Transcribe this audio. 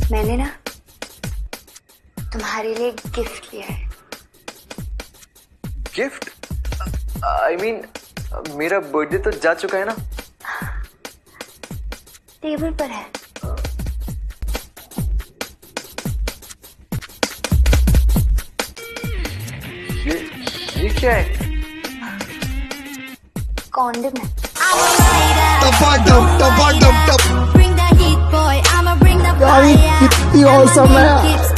मैंने ना तुम्हारे लिए गिफ्ट लिया है। गिफ्ट? I mean, मेरा बर्थडे तो जा चुका है ना। टेबल पर है। ये क्या है? कॉन्डम है। कितनी औसम है।